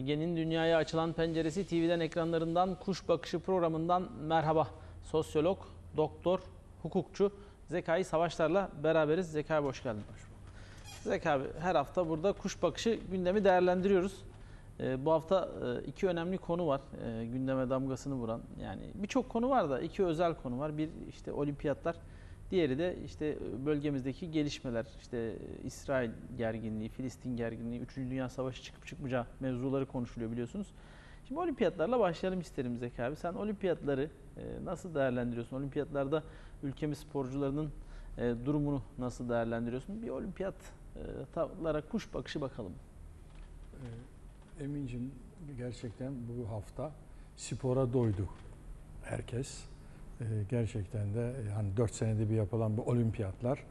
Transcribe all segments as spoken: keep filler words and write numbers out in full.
Ege'nin dünyaya açılan penceresi T V'den ekranlarından Kuş Bakışı programından merhaba. Sosyolog, doktor, hukukçu Zekai Savaşlar'la beraberiz. Zekai abi hoş geldin. Zekai abi her hafta burada Kuş Bakışı gündemi değerlendiriyoruz. Ee, bu hafta e, iki önemli konu var e, gündeme damgasını vuran. Yani birçok konu var da iki özel konu var. Bir işte olimpiyatlar. Diğeri de işte bölgemizdeki gelişmeler, işte İsrail gerginliği, Filistin gerginliği, üçüncü. Dünya Savaşı çıkıp çıkmayacağı mevzuları konuşuluyor biliyorsunuz. Şimdi olimpiyatlarla başlayalım isterim Zeki abi. Sen olimpiyatları nasıl değerlendiriyorsun? Olimpiyatlarda ülkemiz sporcularının durumunu nasıl değerlendiriyorsun? Bir olimpiyatlara kuş bakışı bakalım. Emin'cim gerçekten bu hafta spora doydu herkes. Gerçekten de hani dört senede bir yapılan bu olimpiyatlar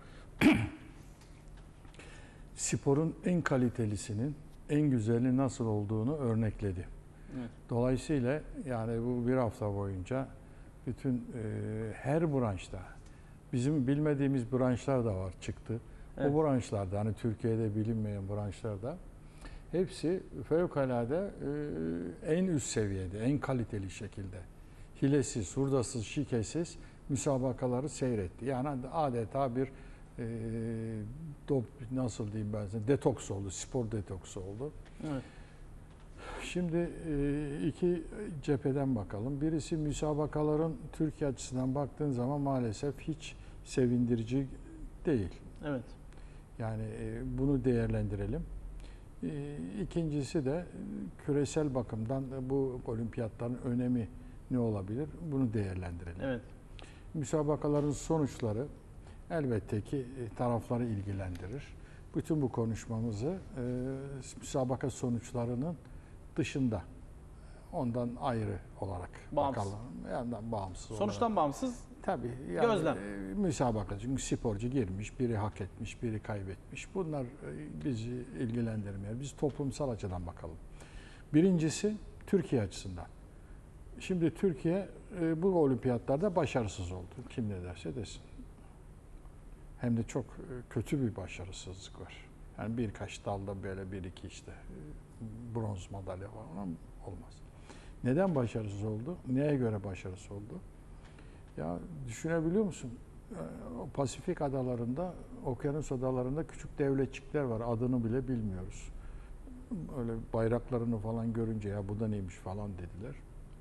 sporun en kalitelisinin, en güzelinin nasıl olduğunu örnekledi. Evet. Dolayısıyla yani bu bir hafta boyunca bütün e, her branşta bizim bilmediğimiz branşlar da var çıktı. Evet. O branşlarda hani Türkiye'de bilinmeyen branşlarda hepsi fevkalade e, en üst seviyede, en kaliteli şekilde hilesiz, hurdasız, şikesiz müsabakaları seyretti. Yani adeta bir e, dop, nasıl diyeyim ben size, detoks oldu, spor detoksu oldu. Evet. Şimdi e, iki cepheden bakalım. Birisi müsabakaların Türkiye açısından baktığın zaman maalesef hiç sevindirici değil. Evet. Yani e, bunu değerlendirelim. E, ikincisi de küresel bakımdan bu olimpiyatların önemi ne olabilir? Bunu değerlendirelim. Evet. Müsabakaların sonuçları elbette ki tarafları ilgilendirir. Bütün bu konuşmamızı e, müsabaka sonuçlarının dışında, ondan ayrı olarak bağımsız. Bakalım. Yandan bağımsız Sonuçtan olarak. bağımsız. Tabii. Yani, gözlem. E, müsabaka. Çünkü sporcu girmiş, biri hak etmiş, biri kaybetmiş. Bunlar e, bizi ilgilendirmiyor. Biz toplumsal açıdan bakalım. Birincisi Türkiye açısından. Şimdi Türkiye e, bu olimpiyatlarda başarısız oldu. Kim ne derse desin. Hem de çok e, kötü bir başarısızlık var. Yani birkaç dalda böyle bir iki işte e, bronz madalya var. Ama olmaz. Neden başarısız oldu? Neye göre başarısız oldu? Ya düşünebiliyor musun? E, o Pasifik adalarında, okyanus adalarında küçük devletçikler var. Adını bile bilmiyoruz. Öyle bayraklarını falan görünce ya bu da neymiş falan dediler.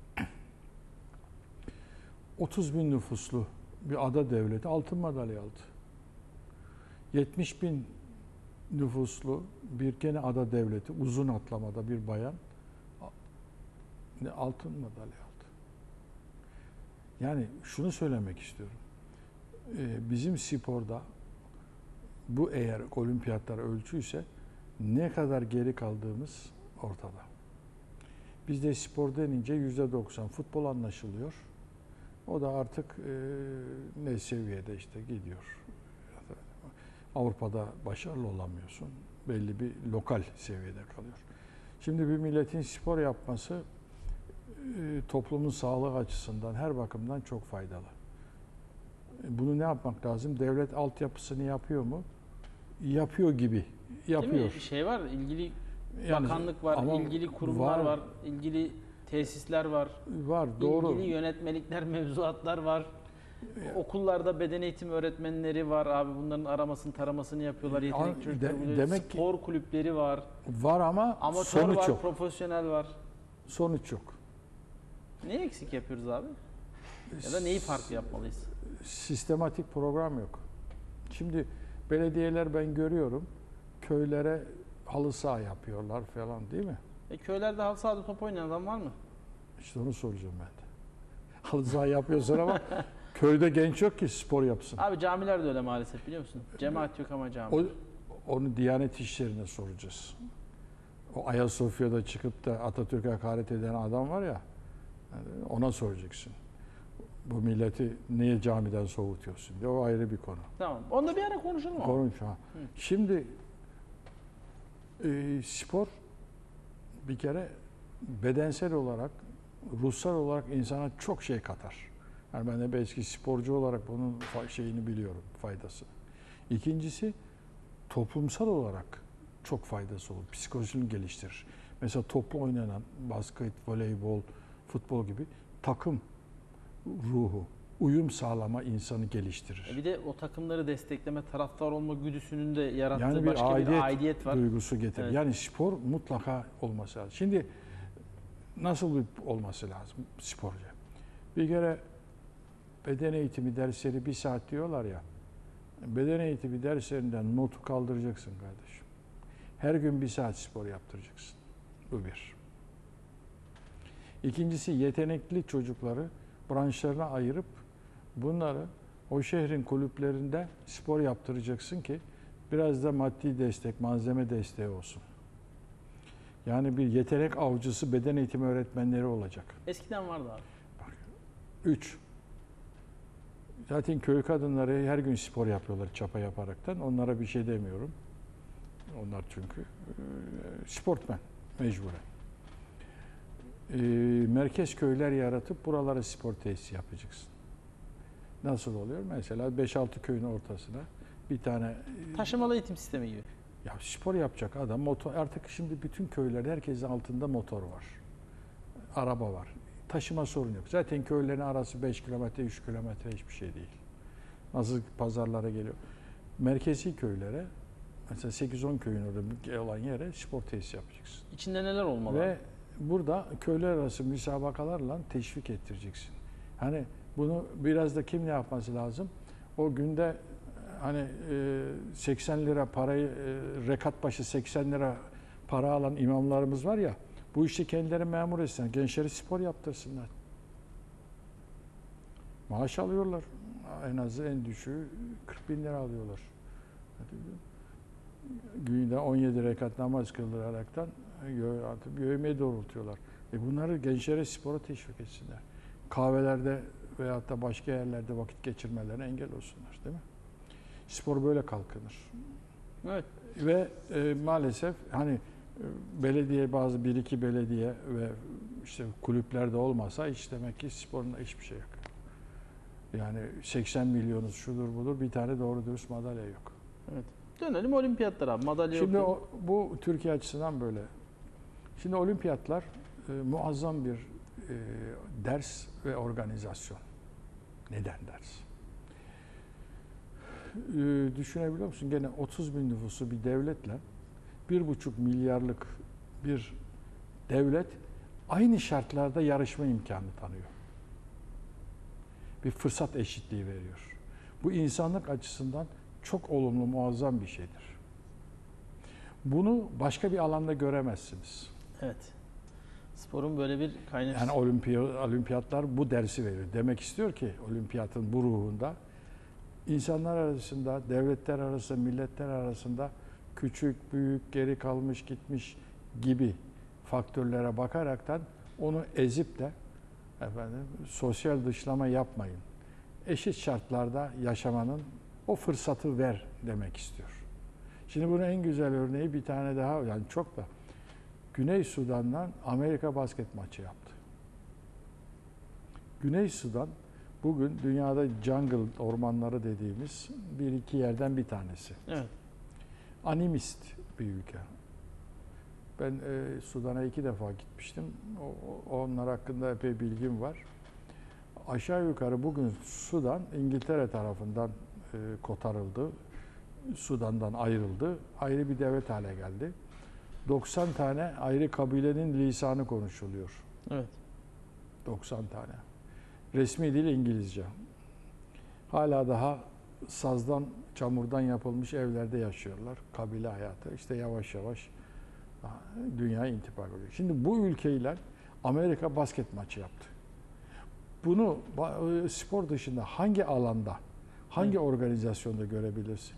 otuz bin nüfuslu bir ada devleti altın madalya aldı. yetmiş bin nüfuslu bir gene ada devleti uzun atlamada bir bayan altın madalya aldı. Yani şunu söylemek istiyorum. Bizim sporda bu eğer olimpiyatlar ölçüyse ne kadar geri kaldığımız ortada. Bizde spor denince yüzde doksan futbol anlaşılıyor. O da artık e, ne seviyede işte gidiyor. Avrupa'da başarılı olamıyorsun. Belli bir lokal seviyede kalıyor. Şimdi bir milletin spor yapması e, toplumun sağlığı açısından her bakımdan çok faydalı. Bunu ne yapmak lazım? Devlet altyapısını yapıyor mu? Yapıyor gibi. Yapıyor. Değil mi? Bir şey var, ilgili bakanlık var, yani, ilgili kurumlar var, var, ilgili tesisler var. Var, doğru. İlgili yönetmelikler, mevzuatlar var. Ya. Okullarda beden eğitimi öğretmenleri var abi. Bunların aramasını, taramasını yapıyorlar. Yetenekli çocuklar buluyor. Demek spor ki, kulüpleri var. Var ama amatör sonuç var, yok. Profesyonel var. Sonuç yok. Ne eksik yapıyoruz abi? Ya da neyi farklı yapmalıyız? Sistematik program yok. Şimdi belediyeler ben görüyorum köylere halı saha yapıyorlar falan değil mi? E köylerde halı sahada top oynayan adam var mı? İşte onu soracağım ben de. Halı saha yapıyorsun ama köyde genç yok ki spor yapsın. Abi camiler de öyle maalesef biliyor musun? Cemaat yok ama cami. O, onu Diyanet İşleri'ne soracağız. O Ayasofya'da çıkıp da Atatürk'e hakaret eden adam var ya, ona soracaksın. Bu milleti niye camiden soğutuyorsun diye, o ayrı bir konu. Tamam. Onu da bir ara konuşalım. Konuş ha. Şimdi e, spor bir kere bedensel olarak, ruhsal olarak insana çok şey katar. Yani ben de bir eski sporcu olarak bunun şeyini biliyorum, faydasını. İkincisi toplumsal olarak çok faydası olur. Psikolojisini geliştirir. Mesela toplu oynanan basket, voleybol, futbol gibi takım ruhu, uyum sağlama insanı geliştirir. E bir de o takımları destekleme, taraftar olma güdüsünün de yarattığı Yani bir başka aidiyet, bir aidiyet var. duygusu getirir. Evet. Yani spor mutlaka olması lazım. Şimdi nasıl bir olması lazım sporcu? Bir kere beden eğitimi dersleri bir saat diyorlar ya. Beden eğitimi derslerinden notu kaldıracaksın kardeşim. Her gün bir saat spor yaptıracaksın. Bu bir. İkincisi, yetenekli çocukları branşlarına ayırıp bunları o şehrin kulüplerinde spor yaptıracaksın ki biraz da maddi destek, malzeme desteği olsun. Yani bir yetenek avcısı beden eğitimi öğretmenleri olacak. Eskiden vardı abi. Üç. Zaten köy kadınları her gün spor yapıyorlar çapa yaparaktan. Onlara bir şey demiyorum. Onlar çünkü e, sportmen mecburen. E, merkez köyler yaratıp buralara spor tesisi yapacaksın. Nasıl oluyor? Mesela beş altı köyün ortasına bir tane e, Taşımalı eğitim sistemi gibi. ya spor yapacak adam motor, artık şimdi bütün köylerde herkesin altında motor var. Araba var. Taşıma sorunu yok. Zaten köylerin arası beş kilometre, üç kilometre hiçbir şey değil. Nasıl pazarlara geliyor. Merkezi köylere mesela sekiz on köyün orada olan yere spor tesisi yapacaksın. İçinde neler olmalı? Ve burada köyler arası müsabakalarla teşvik ettireceksin. Hani bunu biraz da kim ne yapması lazım? O günde hani seksen lira parayı, rekat başı seksen lira para alan imamlarımız var ya, bu işi kendileri memur etsinler. Gençleri spor yaptırsınlar. Maaş alıyorlar. En azı en düşüğü kırk bin lira alıyorlar. Günde on yedi rekat namaz kıldıraraktan göğmeyi doğrultuyorlar. E bunları gençlere spora teşvik etsinler. Kahvelerde veyahut da başka yerlerde vakit geçirmelerine engel olsunlar, değil mi? Spor böyle kalkınır. Evet. Ve e, maalesef hani e, belediye, bazı bir iki belediye ve işte kulüplerde olmasa hiç demek ki sporun hiçbir şey yok. Yani seksen milyonuz şudur budur, bir tane doğru dürüst madalya yok. Evet. Dönelim olimpiyatlara abi. Madalya Şimdi yok. o, bu Türkiye açısından böyle. Şimdi olimpiyatlar e, muazzam bir e, ders ve organizasyon. Neden ders? E, düşünebiliyor musun? Gene otuz bin nüfusu bir devletle bir buçuk milyarlık bir devlet aynı şartlarda yarışma imkanı tanıyor. Bir fırsat eşitliği veriyor. Bu insanlık açısından çok olumlu, muazzam bir şeydir. Bunu başka bir alanda göremezsiniz. Evet. Sporun böyle bir kaynaşması. Yani olimpiy olimpiyatlar bu dersi verir. Demek istiyor ki olimpiyatın bu ruhunda insanlar arasında, devletler arasında, milletler arasında küçük, büyük, geri kalmış, gitmiş gibi faktörlere bakaraktan onu ezip de efendim sosyal dışlama yapmayın. Eşit şartlarda yaşamanın o fırsatı ver demek istiyor. Şimdi bunun en güzel örneği bir tane daha, yani çok da Güney Sudan'dan Amerika basket maçı yaptı. Güney Sudan bugün dünyada jungle ormanları dediğimiz bir iki yerden bir tanesi. Evet. Animist bir ülke. Ben e, Sudan'a iki defa gitmiştim. O, onlar hakkında epey bilgim var. Aşağı yukarı bugün Sudan İngiltere tarafından e, kotarıldı. Sudan'dan ayrıldı. Ayrı bir devlet hale geldi. doksan tane ayrı kabilenin lisanı konuşuluyor. Evet. doksan tane. Resmi dil İngilizce. Hala daha sazdan, çamurdan yapılmış evlerde yaşıyorlar. Kabile hayatı. İşte yavaş yavaş dünya intibak ediyor. Şimdi bu ülkeyle Amerika basket maçı yaptı. Bunu spor dışında hangi alanda, hangi evet. organizasyonda görebilirsin?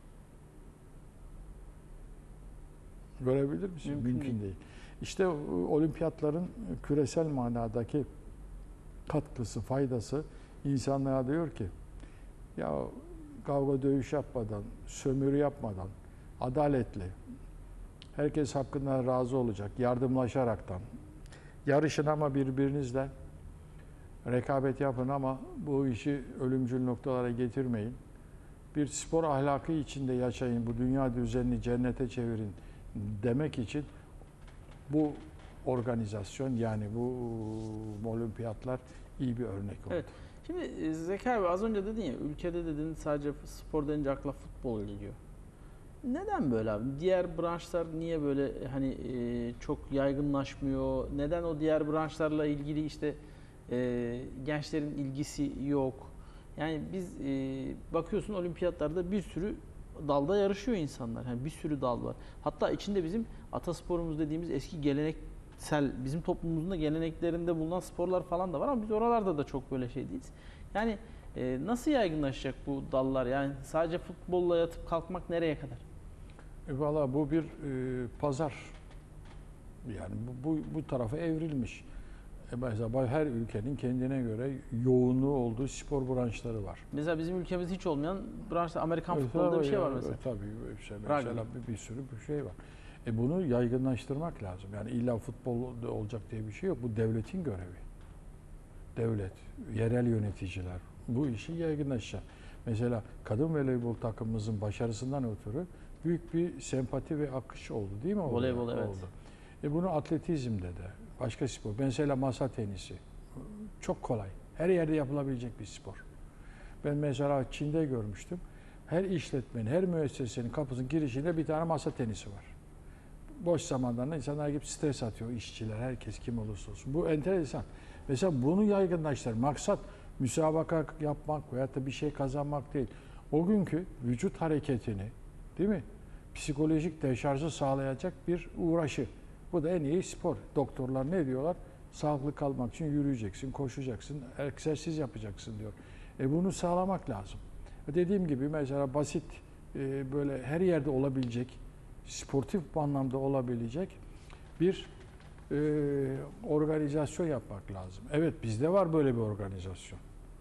Görebilir misin? Mümkün, Mümkün değil. değil. İşte olimpiyatların küresel manadaki katkısı, faydası insanlığa diyor ki ya kavga dövüş yapmadan, sömürü yapmadan, adaletli, herkes hakkında razı olacak, yardımlaşaraktan, yarışın ama birbirinizle, rekabet yapın ama bu işi ölümcül noktalara getirmeyin. Bir spor ahlakı içinde yaşayın, bu dünya düzenini cennete çevirin demek için bu organizasyon yani bu olimpiyatlar iyi bir örnek oldu. Evet. Şimdi Zekai abi az önce dedin ya, ülkede dedin sadece spor denince akla futbol geliyor. Neden böyle abi? Diğer branşlar niye böyle hani e, çok yaygınlaşmıyor? Neden o diğer branşlarla ilgili işte e, gençlerin ilgisi yok? Yani biz e, bakıyorsun olimpiyatlarda bir sürü dalda yarışıyor insanlar. Yani bir sürü dal var. Hatta içinde bizim atasporumuz dediğimiz eski geleneksel, bizim toplumumuzun da geleneklerinde bulunan sporlar falan da var ama biz oralarda da çok böyle şey değiliz. Yani e, nasıl yaygınlaşacak bu dallar? Yani sadece futbolla yatıp kalkmak nereye kadar? E, Valla bu bir e, pazar. Yani bu, bu, bu tarafa evrilmiş. E, mesela her ülkenin kendine göre yoğunluğu olduğu spor branşları var. Mesela bizim ülkemizde hiç olmayan branşta Amerikan E, futbolunda bir tabii şey ya, var mesela. e, Tabii işte mesela bir, bir sürü bir şey var. E bunu yaygınlaştırmak lazım. Yani illa futbol olacak diye bir şey yok. Bu devletin görevi. Devlet, yerel yöneticiler bu işi yaygınlaşacak. Mesela kadın voleybol takımımızın başarısından ötürü büyük bir sempati ve akış oldu değil mi? Voleybol, evet. Oldu. E bunu atletizmde de, başka spor. Mesela masa tenisi. Çok kolay. Her yerde yapılabilecek bir spor. Ben mesela Çin'de görmüştüm. Her işletmenin, her müessesenin kapısının girişinde bir tane masa tenisi var. Boş zamanlarında insanlar gibi stres atıyor, işçiler, herkes kim olursa olsun. Bu enteresan. Mesela bunu yaygınlaştır. Maksat müsabaka yapmak veyahut da bir şey kazanmak değil. O günkü vücut hareketini, değil mi? Psikolojik deşarjı sağlayacak bir uğraşı. Bu da en iyi spor. Doktorlar ne diyorlar? Sağlıklı kalmak için yürüyeceksin, koşacaksın, egzersiz yapacaksın diyor. E bunu sağlamak lazım. Dediğim gibi mesela basit e, böyle her yerde olabilecek, sportif anlamda olabilecek bir e, organizasyon yapmak lazım. Evet bizde var böyle bir organizasyon.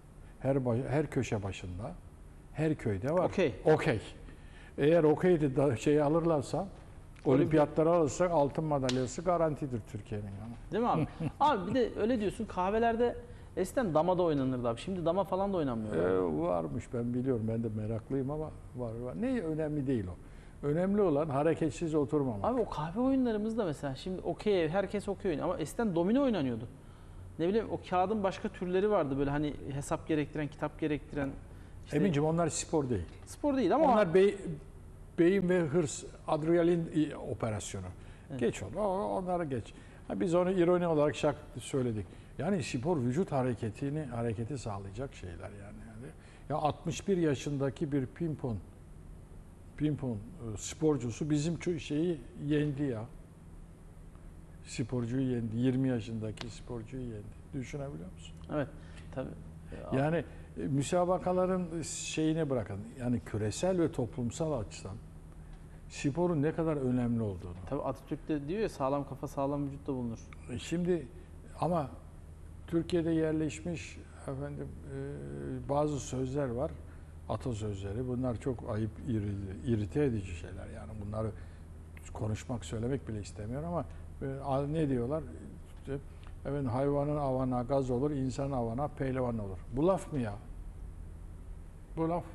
Her baş, her köşe başında, her köyde var. Okey. Okey. Eğer okeyde da şeyi alırlarsa, olimpiyatları alırsak altın madalyası garantidir Türkiye'nin. Yani. Değil mi abi? Abi bir de öyle diyorsun, kahvelerde eskiden dama da oynanırdı abi. Şimdi dama falan da oynanmıyor. Ee, varmış ben biliyorum. Ben de meraklıyım ama var var. Ne önemli değil o. Önemli olan hareketsiz oturmamak. Abi o kahve oyunlarımızda mesela şimdi okey, herkes okey oynuyor ama eskiden domino oynanıyordu. Ne bileyim o kağıdın başka türleri vardı böyle hani hesap gerektiren, kitap gerektiren. Işte Eminciğim onlar spor değil. spor değil ama Onlar bey, beyin ve hırs, adrenalin operasyonu. Evet. Geç onu. o- Onları geç. Ha, biz onu ironi olarak şak söyledik. Yani spor vücut hareketini hareketi sağlayacak şeyler yani. yani. Ya altmış bir yaşındaki bir pimpon pimpon e, sporcusu bizim şu şeyi yendi ya. Sporcuyu yendi. yirmi yaşındaki sporcuyu yendi. Düşünebiliyor musun? evet tabii. Yani e, müsabakaların şeyine bırakın. Yani küresel ve toplumsal açıdan sporun ne kadar önemli olduğunu. Tabii Atatürk de diyor ya sağlam kafa sağlam vücutta bulunur. E, Şimdi ama Türkiye'de yerleşmiş efendim e, bazı sözler var. Atasözleri. Bunlar çok ayıp, iri- irite edici şeyler. Yani bunları konuşmak, söylemek bile istemiyorum ama e, ne diyorlar? İşte, efendim, hayvanın avına gaz olur, insanın avına pehlivan olur. Bu laf mı ya? Bu laf mı?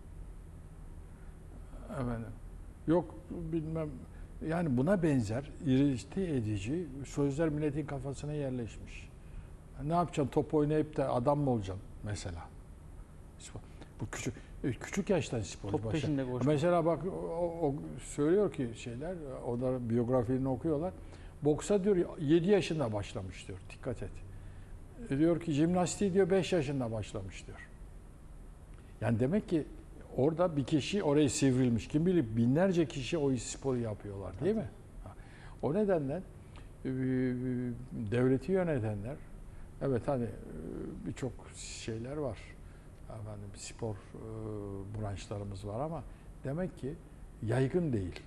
Efendim. Yok bilmem. Yani buna benzer irite edici sözler milletin kafasına yerleşmiş. Ne yapacaksın? Top oynayıp da adam mı olacaksın mesela? Bu küçük küçük yaştan spor Top peşinde koşmak. Mesela bak o, o söylüyor ki şeyler, o da biyografini okuyorlar. Boksa diyor yedi yaşında başlamış diyor. Dikkat et. E diyor ki jimnastiği diyor beş yaşında başlamış diyor. Yani demek ki orada bir kişi oraya sivrilmiş. Kim bilir binlerce kişi o sporu yapıyorlar değil mi? O nedenle devleti yönetenler evet hani birçok şeyler var. Efendim, spor branşlarımız var ama demek ki yaygın değil.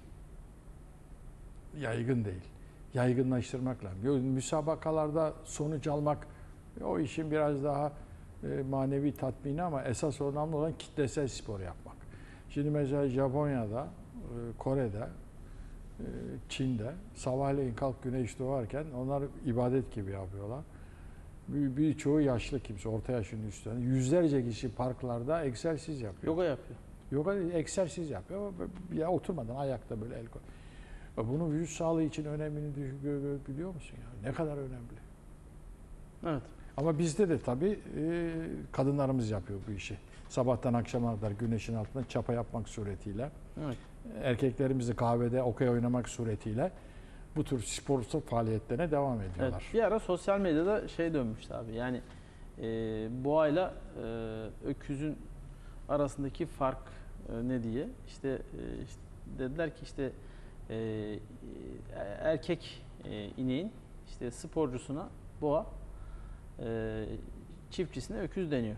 Yaygın değil. Yaygınlaştırmak lazım. Müsabakalarda sonuç almak o işin biraz daha manevi tatmini ama esas önemli olan kitlesel spor yapmak. Şimdi mesela Japonya'da, Kore'de, Çin'de sabahleyin kalk güneş doğarken onlar ibadet gibi yapıyorlar. Birçoğu yaşlı kimse, orta yaşın üstünde. Yüzlerce kişi parklarda egzersiz yapıyor. Yoga yapıyor. Yoga egzersiz yapıyor. Ya oturmadan ayakta böyle el koy. Bunun vücut sağlığı için önemini biliyor musun ya? Ne kadar önemli. Evet. Ama bizde de tabii e, kadınlarımız yapıyor bu işi. Sabahtan akşama kadar güneşin altında çapa yapmak suretiyle. Evet. Erkeklerimiz de kahvede okey oynamak suretiyle bu tür spor faaliyetlerine devam ediyorlar. Evet. Bir ara sosyal medyada şey dönmüştü abi. Yani e, boğayla e, öküzün arasındaki fark e, ne diye. İşte, e, işte dediler ki işte e, erkek e, ineğin işte sporcusuna boğa, e, çiftçisine öküz deniyor.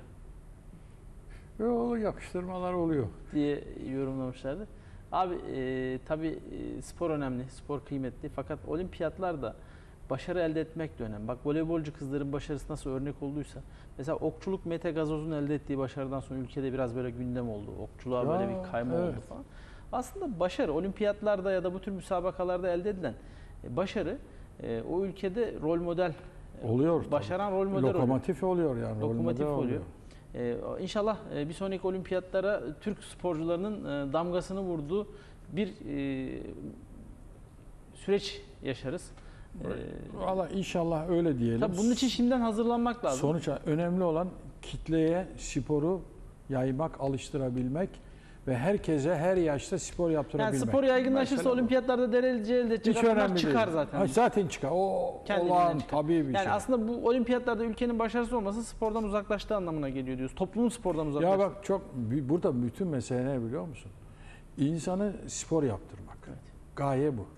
O yakıştırmalar oluyor Diye yorumlamışlardı. Abi e, tabii e, spor önemli, spor kıymetli fakat olimpiyatlarda başarı elde etmek de önemli. Bak voleybolcu kızların başarısı nasıl örnek olduysa, mesela okçuluk Mete Gazoz'un elde ettiği başarıdan sonra ülkede biraz böyle gündem oldu. Okçuluğa Ya, böyle bir kayma evet. oldu falan. Aslında başarı olimpiyatlarda ya da bu tür müsabakalarda elde edilen e, başarı e, o ülkede rol model e, oluyor. başaran tabii. rol model Lokomotif oluyor, oluyor yani. Lokomotif rol model oluyor. Ee, inşallah e, bir sonraki olimpiyatlara Türk sporcularının e, damgasını vurduğu bir e, süreç yaşarız. Ee, Valla inşallah öyle diyelim. tabii bunun için şimdiden hazırlanmak lazım. Sonuç önemli olan kitleye sporu yaymak, alıştırabilmek ve herkese her yaşta spor yaptırabilmek. Yani spor yaygınlaşırsa Mesela bu. olimpiyatlarda derece elde edecek Hiç adamlar önemli çıkar değil. zaten. Ha, zaten çıkar. O Kendiliğinden olağan çıkar. tabii bir Yani şey. aslında bu olimpiyatlarda ülkenin başarısı olması spordan uzaklaştığı anlamına geliyor diyoruz. Toplumun spordan uzaklaştığı. Ya bak çok burada bütün mesele ne biliyor musun? İnsanı spor yaptırmak. Evet. Gaye bu.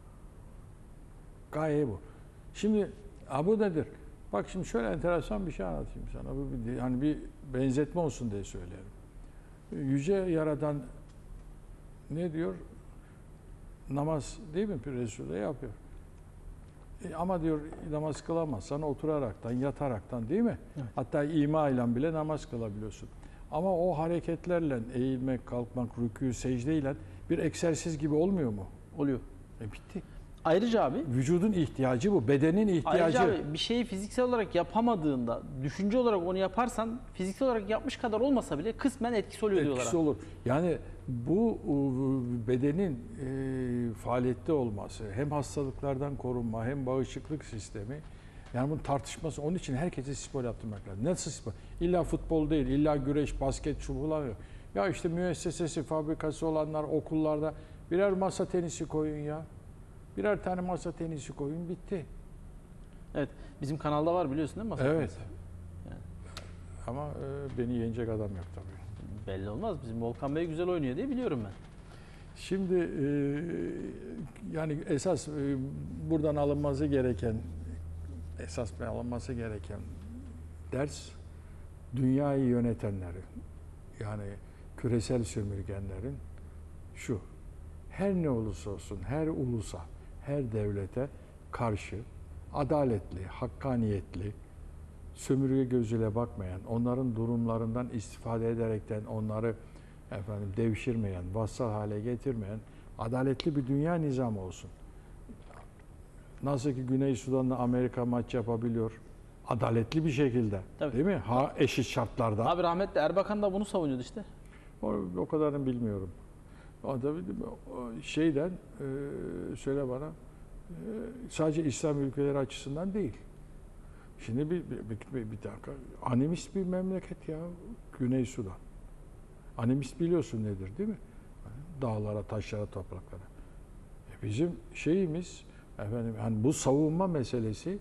Gaye bu. Şimdi ha, bu nedir? Bak şimdi şöyle enteresan bir şey anlatayım sana. Bu bir, hani bir benzetme olsun diye söylerim. Yüce Yaradan ne diyor? Namaz değil mi Resul'e yapıyor. E, ama diyor namaz kılamazsan oturaraktan, yataraktan değil mi? Evet. Hatta ima ile bile namaz kılabiliyorsun. Ama o hareketlerle eğilmek, kalkmak, rükû, secde ile bir egzersiz gibi olmuyor mu? Oluyor. E bitti. Ayrıca abi Vücudun ihtiyacı bu, bedenin ihtiyacı. Ayrıca abi bir şeyi fiziksel olarak yapamadığında, düşünce olarak onu yaparsan fiziksel olarak yapmış kadar olmasa bile kısmen etkisi oluyor diyorlar. Etkisi abi. olur. Yani bu bedenin e, faaliyette olması, hem hastalıklardan korunma, hem bağışıklık sistemi, yani bunun tartışması, onun için herkese spor yaptırmak lazım. Nasıl spor? İlla futbol değil, illa güreş, basket, şu bular yok. Ya işte müessesesi, fabrikası olanlar, okullarda birer masa tenisi koyun ya. Birer tane masa tenisi koyun, bitti. Evet. Bizim kanalda var biliyorsun değil mi? Masa Evet. tenisi? Yani. Ama e, beni yenecek adam yok tabii. Belli olmaz. Bizim Volkan Bey güzel oynuyor diye biliyorum ben. Şimdi e, yani esas e, buradan alınması gereken, esas alınması gereken ders dünyayı yönetenlerin, yani küresel sömürgenlerin şu: her ne olursa olsun, her ulusa, her devlete karşı adaletli, hakkaniyetli, sömürge gözüyle bakmayan, onların durumlarından istifade ederekten onları efendim devşirmeyen, vassal hale getirmeyen adaletli bir dünya nizamı olsun. Nasıl ki Güney Sudan'la Amerika maç yapabiliyor, adaletli bir şekilde, Tabii. değil mi? Ha, eşit şartlarda. Abi rahmetli Erbakan da bunu savunuyordu işte. O, o kadarını bilmiyorum. O da o şeyden e, söyle bana, e, sadece İslam ülkeleri açısından değil. Şimdi bir, bir, bir, bir dakika, animist bir memleket ya Güney Sudan. Animist biliyorsun nedir değil mi? Dağlara, taşlara, topraklara. E bizim şeyimiz, efendim, hani bu savunma meselesi,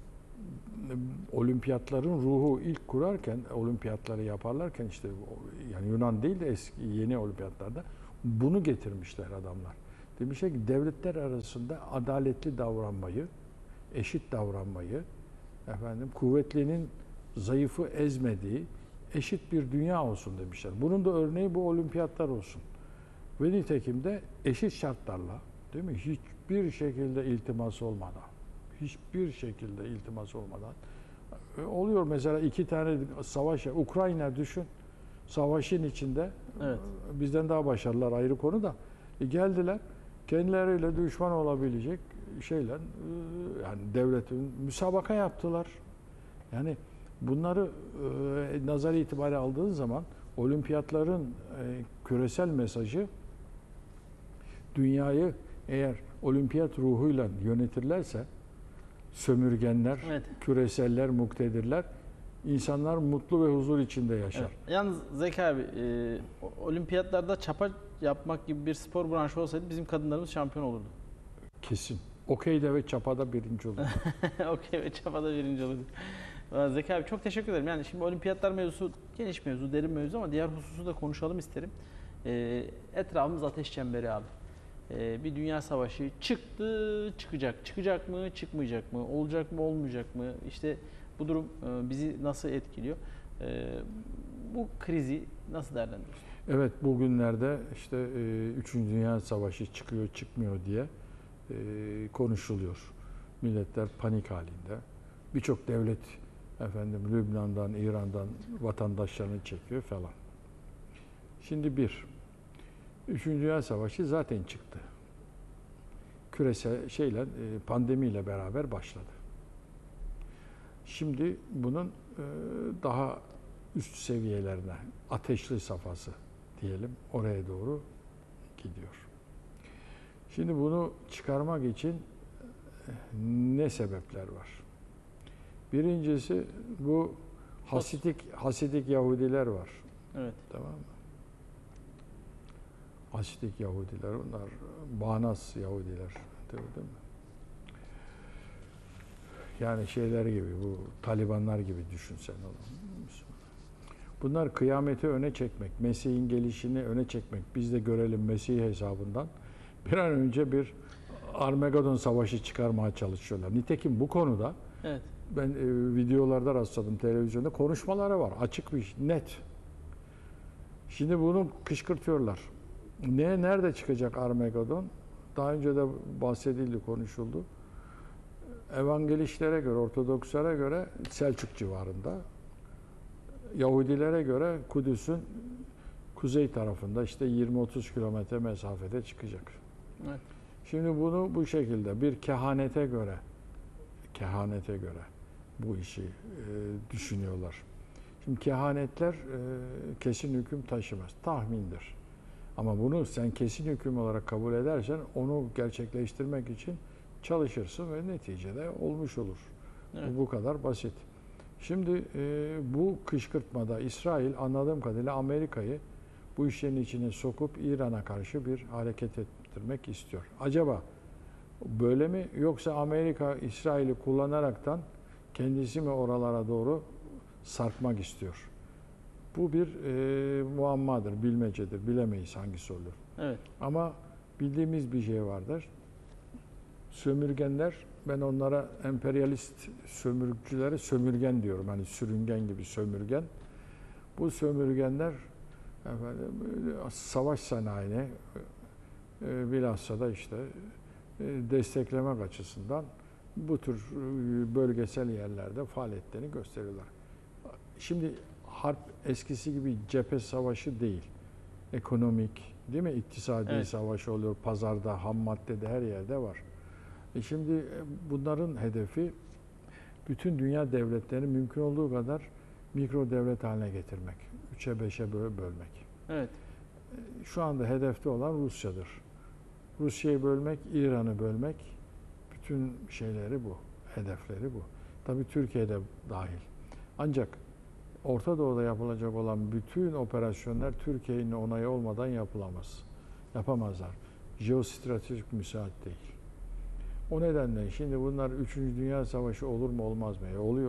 olimpiyatların ruhu ilk kurarken, olimpiyatları yaparlarken işte yani Yunan değil de eski yeni olimpiyatlarda bunu getirmişler adamlar. Demişler ki devletler arasında adaletli davranmayı, eşit davranmayı, efendim kuvvetlinin zayıfı ezmediği eşit bir dünya olsun demişler. Bunun da örneği bu olimpiyatlar olsun. Ve nitekim de eşit şartlarla, değil mi? Hiçbir şekilde iltimas olmadan, hiçbir şekilde iltimas olmadan oluyor. Mesela iki tane savaş, Ukrayna düşün, savaşın içinde, Evet. bizden daha başarılılar ayrı konu da, e geldiler, kendileriyle düşman olabilecek şeyle, yani devletin müsabaka yaptılar. Yani bunları e, nazar itibariyle aldığın zaman olimpiyatların e, küresel mesajı dünyayı eğer olimpiyat ruhuyla yönetirlerse sömürgenler, Evet. küreseller, muktedirler, insanlar mutlu ve huzur içinde yaşar. Evet. Yalnız Zeki abi, e, olimpiyatlarda çapa yapmak gibi bir spor branşı olsaydı bizim kadınlarımız şampiyon olurdu. Kesin. Okey'de ve çapada birinci olur. Okey, ve çapada birinci olurdu. Valla Zeki abi çok teşekkür ederim. Yani şimdi olimpiyatlar mevzusu geniş mevzu, derin mevzu ama diğer hususu da konuşalım isterim. E, etrafımız ateş çemberi abi. E, bir dünya savaşı çıktı, çıkacak. Çıkacak mı, çıkmayacak mı? Olacak mı, olmayacak mı? İşte bu durum e, bizi nasıl etkiliyor? E, bu krizi nasıl değerlendiriyorsun? Evet, bugünlerde işte e, Üçüncü Dünya Savaşı çıkıyor, çıkmıyor diye e, konuşuluyor. Milletler panik halinde. Birçok devlet efendim Lübnan'dan, İran'dan vatandaşlarını çekiyor falan. Şimdi bir, Üçüncü Dünya Savaşı zaten çıktı. Küresel şeyle, e, pandemiyle beraber başladı. Şimdi bunun e, daha üst seviyelerine, ateşli safhası diyelim, oraya doğru gidiyor. Şimdi bunu çıkarmak için ne sebepler var? Birincisi bu Hasidik, Hasidik Yahudiler var. Evet. Tamam mı? Hasidik Yahudiler, onlar bağnaz Yahudiler, değil mi? Yani şeyler gibi, bu Talibanlar gibi düşünsen onu. Bunlar kıyameti öne çekmek, Mesih'in gelişini öne çekmek, biz de görelim Mesih hesabından bir an önce bir Armagedon savaşı çıkarmaya çalışıyorlar. Nitekim bu konuda Evet. ben e, videolarda rastladım, televizyonda konuşmaları var, açık bir şey, net. Şimdi bunu kışkırtıyorlar. Ne, nerede çıkacak Armagedon? Daha önce de bahsedildi, konuşuldu. Evangelistlere göre, Ortodokslara göre Selçuk civarında. Yahudilere göre Kudüs'ün kuzey tarafında işte yirmi otuz kilometre mesafede çıkacak. Evet. Şimdi bunu bu şekilde bir kehanete göre kehanete göre bu işi e, düşünüyorlar. Şimdi kehanetler e, kesin hüküm taşımaz. Tahmindir. Ama bunu sen kesin hüküm olarak kabul edersen onu gerçekleştirmek için çalışırsın ve neticede olmuş olur. Evet. Bu, bu kadar basit. Şimdi e, bu kışkırtmada İsrail anladığım kadarıyla Amerika'yı bu işlerin içine sokup İran'a karşı bir hareket ettirmek istiyor. Acaba böyle mi, yoksa Amerika İsrail'i kullanaraktan kendisi mi oralara doğru sarkmak istiyor? Bu bir e, muammadır, bilmecedir. Bilemeyiz hangisi olur. Evet. Ama bildiğimiz bir şey vardır. Sömürgenler, ben onlara emperyalist sömürgecilere sömürgen diyorum. Hani sürüngen gibi sömürgen. Bu sömürgenler efendim, savaş sanayini e, bilhassa da işte e, desteklemek açısından bu tür e, bölgesel yerlerde faaliyetlerini gösteriyorlar. Şimdi harp eskisi gibi cephe savaşı değil. Ekonomik, değil mi? İktisadi Evet. savaş oluyor. Pazarda, ham maddede, her yerde var. E şimdi bunların hedefi bütün dünya devletlerini mümkün olduğu kadar mikro devlet haline getirmek. Üçe beşe böyle bölmek. Evet. Şu anda hedefte olan Rusya'dır. Rusya'yı bölmek, İran'ı bölmek, bütün şeyleri bu, hedefleri bu. Tabii Türkiye'de dahil. Ancak Orta Doğu'da yapılacak olan bütün operasyonlar Türkiye'nin onayı olmadan yapılamaz. Yapamazlar. Jeostratejik müsait değil. O nedenle şimdi bunlar Üçüncü Dünya Savaşı olur mu olmaz mı? E oluyor.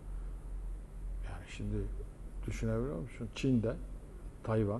Yani şimdi düşünebiliyor musun? Çin'de, Tayvan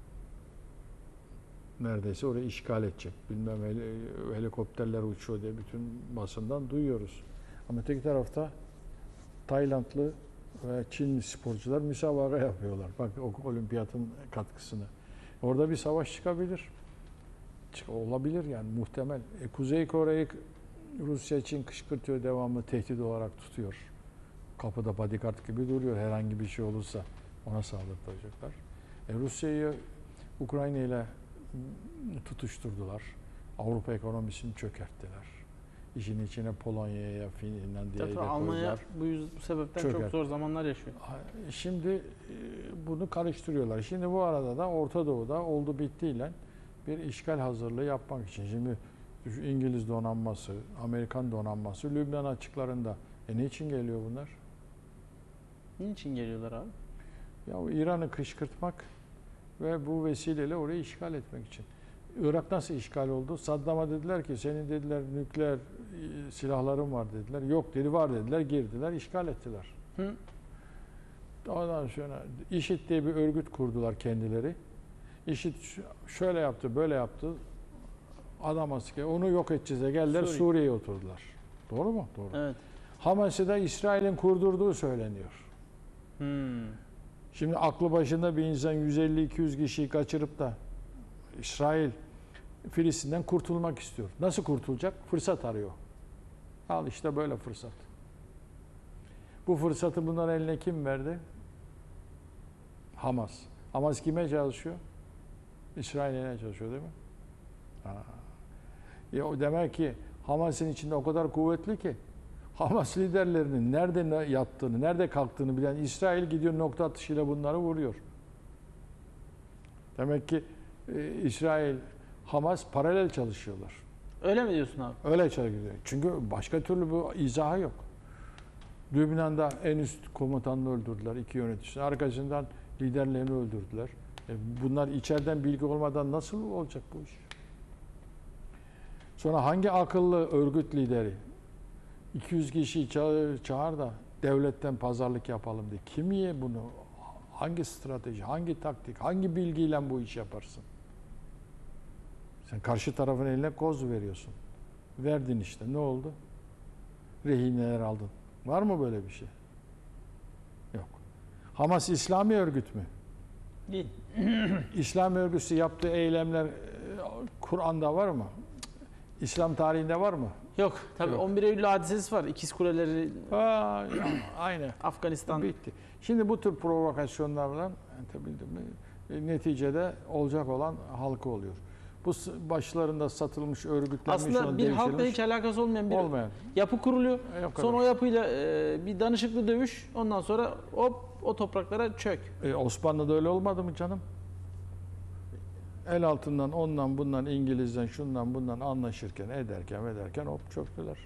neredeyse orayı işgal edecek. Bilmem helikopterler uçuyor diye bütün basından duyuyoruz. Ama öteki tarafta Taylandlı ve Çin sporcular müsabaka yapıyorlar. Bak o olimpiyatın katkısını. Orada bir savaş çıkabilir. Çık olabilir yani, muhtemel. E, Kuzey Kore'yi Rusya için kışkırtıyor, devamlı tehdit olarak tutuyor. Kapıda bodyguard gibi duruyor. Herhangi bir şey olursa ona saldıracaklar. E, Rusya'yı Ukrayna ile tutuşturdular. Avrupa ekonomisini çökerttiler. İşin içine Polonya'ya, Finlandiya'yı da Almanya koydular. bu, yüz, bu sebepten Çöker. çok zor zamanlar yaşıyor. Şimdi bunu karıştırıyorlar. Şimdi bu arada da Orta Doğu'da oldu bittiyle bir işgal hazırlığı yapmak için. Şimdi İngiliz donanması, Amerikan donanması Lübnan açıklarında. E ne için geliyor bunlar? Niçin geliyorlar abi? Ya İran'ı kışkırtmak ve bu vesileyle orayı işgal etmek için. Irak nasıl işgal oldu? Saddam'a dediler ki senin dediler nükleer e, silahların var dediler. Yok dedi var dediler. Girdiler işgal ettiler. Hı. Ondan sonra IŞİD diye bir örgüt kurdular kendileri. IŞİD şöyle yaptı böyle yaptı. Adam asker onu yok edeceğiz. Geldiler Suriye. Suriye'ye oturdular. Doğru mu? Doğru. Evet. Hamas'ı da İsrail'in kurdurduğu söyleniyor. Hmm. Şimdi aklı başında bir insan yüz elli iki yüz kişiyi kaçırıp da İsrail Filistin'den kurtulmak istiyor. Nasıl kurtulacak? Fırsat arıyor. Al işte böyle fırsat. Bu fırsatı bunların eline kim verdi? Hamas. Hamas kime çalışıyor? İsrail'e çalışıyor değil mi? Ha. Ya o demek ki Hamas'ın içinde o kadar kuvvetli ki Hamas liderlerinin nerede yattığını, nerede kalktığını bilen İsrail gidiyor nokta atışıyla bunları vuruyor. Demek ki e, İsrail, Hamas paralel çalışıyorlar. Öyle mi diyorsun abi? Öyle çalışıyor. Çünkü başka türlü bu izahı yok. Lübnan'da en üst komutanını öldürdüler, iki yöneticisini. Arkasından liderlerini öldürdüler. E, bunlar içeriden bilgi olmadan nasıl olacak bu iş? Sonra hangi akıllı örgüt lideri iki yüz kişiyi çağır, çağır da devletten pazarlık yapalım diye. Kim ye bunu? Hangi strateji, hangi taktik, hangi bilgiyle bu iş yaparsın? Sen karşı tarafın eline koz veriyorsun. Verdin işte. Ne oldu? Rehineler aldın. Var mı böyle bir şey? Yok. Hamas İslami örgüt mü? Değil. İslam örgütü yaptığı eylemler Kur'an'da var mı? İslam tarihinde var mı? Yok. Tabii Yok. on bir Eylül hadisesi var. İkiz Kuleleri, Aa, ya, aynı. Afganistan. Bitti. Şimdi bu tür provokasyonlarla anlatabildim mi? E, neticede olacak olan halka oluyor. Bu başlarında satılmış, örgütlenmiş, Aslında bir halkla hiç alakası olmayan bir olmayan. yapı kuruluyor. E, yok Sonra kadar. o yapıyla e, bir danışıklı dövüş. Ondan sonra hop o topraklara çök. E, Osmanlı'da öyle olmadı mı canım? El altından ondan bundan İngiliz'den şundan bundan anlaşırken ederken ederken hop çöktüler.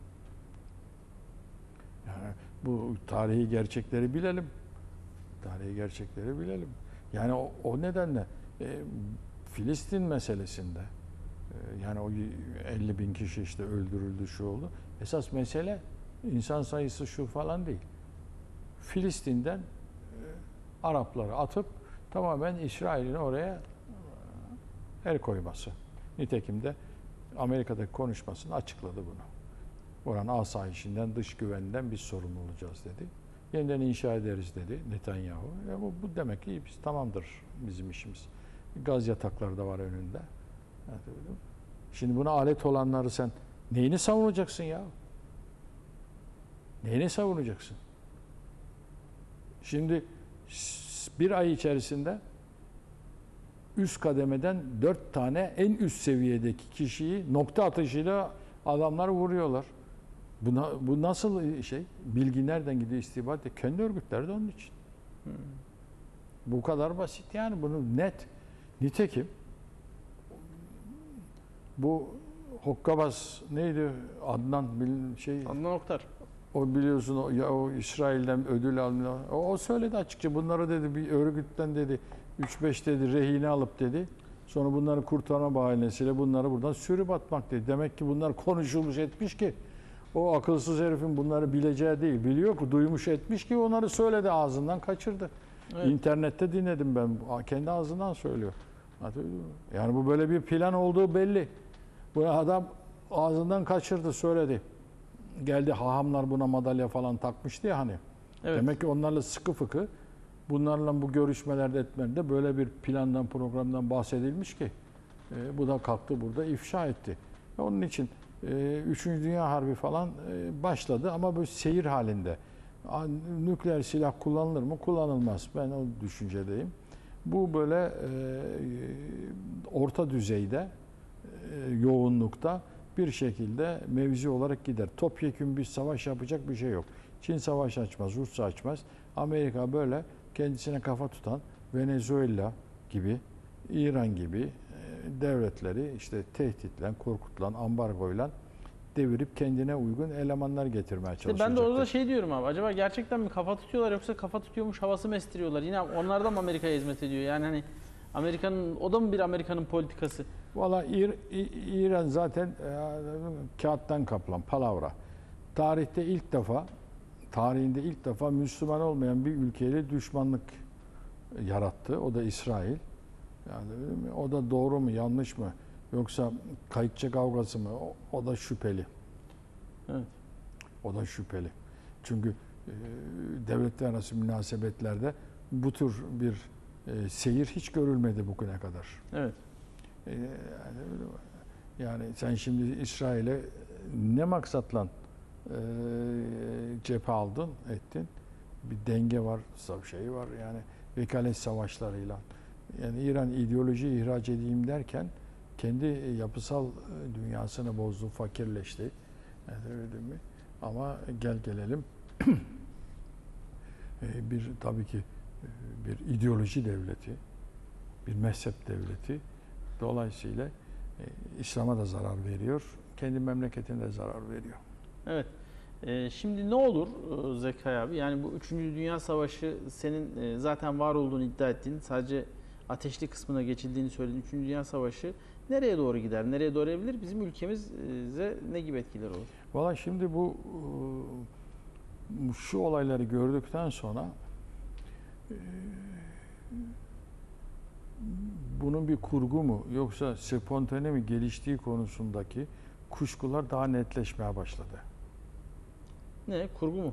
Yani bu tarihi gerçekleri bilelim. Tarihi gerçekleri bilelim. Yani o, o nedenle e, Filistin meselesinde e, yani o elli bin kişi işte öldürüldü şu oldu. Esas mesele insan sayısı şu falan değil. Filistin'den e, Arapları atıp tamamen İsrail'in oraya el koyması. Nitekim de Amerika'daki konuşmasını açıkladı bunu. Oranın asayişinden, dış güvenden biz sorumlu olacağız dedi. Yeniden inşa ederiz dedi Netanyahu. E bu, bu demek ki biz tamamdır bizim işimiz. Gaz yatakları da var önünde. Şimdi buna alet olanları sen neyini savunacaksın ya? Neyini savunacaksın? Şimdi bir ay içerisinde üst kademeden dört tane en üst seviyedeki kişiyi nokta atışıyla adamlar vuruyorlar. Buna, bu nasıl şey? Bilgi nereden gidiyor istihbarat? Kendi örgütleri de onun için. Hmm. Bu kadar basit yani. Bunu net. Nitekim bu Hokkabaz neydi? Adnan şey. Adnan Oktar. O biliyorsun o, ya o İsrail'den ödül alıyor. O, o söyledi açıkça. Bunları dedi bir örgütten dedi üç beş dedi rehine alıp dedi. Sonra bunları kurtarma bahanesiyle bunları buradan sürüp atmak dedi. Demek ki bunlar konuşulmuş etmiş ki o akılsız herifin bunları bileceği değil. Biliyor ki duymuş etmiş ki onları söyledi ağzından kaçırdı. Evet. İnternette dinledim ben. Kendi ağzından söylüyor. Yani bu böyle bir plan olduğu belli. Bu adam ağzından kaçırdı söyledi. Geldi hahamlar buna madalya falan takmıştı ya hani. Evet. Demek ki onlarla sıkı fıkı bunlarla bu görüşmelerde etmelerde böyle bir plandan programdan bahsedilmiş ki e, bu da kalktı burada ifşa etti. Onun için e, Üçüncü Dünya Harbi falan e, başladı ama bu seyir halinde. A, nükleer silah kullanılır mı? Kullanılmaz. Ben o düşüncedeyim. Bu böyle e, orta düzeyde e, yoğunlukta bir şekilde mevzi olarak gider. Topyekün bir savaş yapacak bir şey yok. Çin savaş açmaz, Rusya açmaz. Amerika böyle kendisine kafa tutan Venezuela gibi, İran gibi devletleri işte tehditle, korkutulan, ambargoyla devirip kendine uygun elemanlar getirmeye İşte çalışacaklar. ben de orada şey diyorum abi. Acaba gerçekten mi kafa tutuyorlar yoksa kafa tutuyormuş havası mı estiriyorlar? Yine onlar da mı Amerika'ya hizmet ediyor? Yani hani Amerika'nın o da mı bir Amerika'nın politikası? Valla İr, İ- İran zaten e, kağıttan kaplan, palavra. Tarihte ilk defa, tarihinde ilk defa Müslüman olmayan bir ülkeyle düşmanlık yarattı. O da İsrail. Yani o da doğru mu, yanlış mı? Yoksa kayıkçı kavgası mı? O, o da şüpheli. Evet. O da şüpheli. Çünkü e, devletler arası münasebetlerde bu tür bir e, seyir hiç görülmedi bugüne kadar. Evet. E, yani, yani sen şimdi İsrail'e ne maksatla e, cephe aldın, ettin? Bir denge var, şey var yani vekalet savaşlarıyla. Yani İran ideoloji ihraç edeyim derken kendi yapısal dünyasını bozdu, fakirleşti. Yani öyle mi? Ama gel gelelim bir tabii ki bir ideoloji devleti, bir mezhep devleti. Dolayısıyla İslam'a da zarar veriyor, kendi memleketine de zarar veriyor. Evet. Ee, şimdi ne olur Zekai abi? Yani bu üçüncü Dünya Savaşı senin zaten var olduğunu iddia ettiğin, sadece ateşli kısmına geçildiğini söylediğin üçüncü Dünya Savaşı nereye doğru gider? Nereye doğru evrilir? Bizim ülkemize ne gibi etkiler olur? Valla şimdi bu şu olayları gördükten sonra bunun bir kurgu mu yoksa spontane mi geliştiği konusundaki kuşkular daha netleşmeye başladı. Ne? Kurgu mu?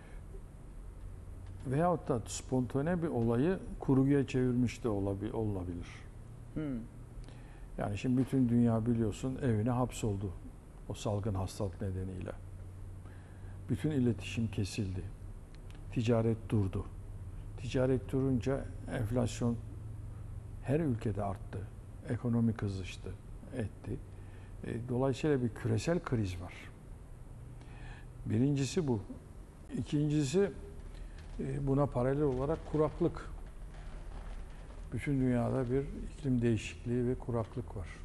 Veyahut da spontane bir olayı kurguya çevirmiş de olabilir. Hmm. Yani şimdi bütün dünya biliyorsun evine hapsoldu o salgın hastalık nedeniyle. Bütün iletişim kesildi. Ticaret durdu. Ticaret durunca enflasyon her ülkede arttı. Ekonomi kızıştı, etti. Dolayısıyla bir küresel kriz var. Birincisi bu. İkincisi buna paralel olarak kuraklık. Bütün dünyada bir iklim değişikliği ve kuraklık var.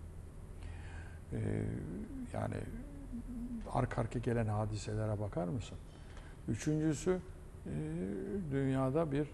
Yani arka arka gelen hadiselere bakar mısın? Üçüncüsü dünyada bir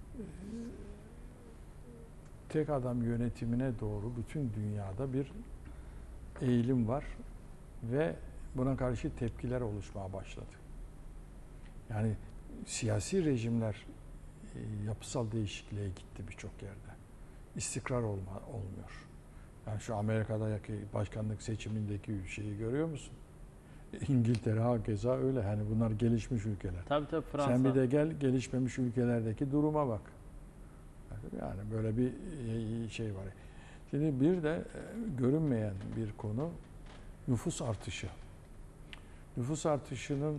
tek adam yönetimine doğru bütün dünyada bir eğilim var ve buna karşı tepkiler oluşmaya başladı. Yani siyasi rejimler yapısal değişikliğe gitti birçok yerde. İstikrar olma, olmuyor. Yani şu Amerika'daki başkanlık seçimindeki şeyi görüyor musun? İngiltere hakeza öyle. Hani bunlar gelişmiş ülkeler. Tabii tabii Fransa. Sen bir de gel gelişmemiş ülkelerdeki duruma bak. Yani böyle bir şey var. Şimdi bir de görünmeyen bir konu nüfus artışı. Nüfus artışının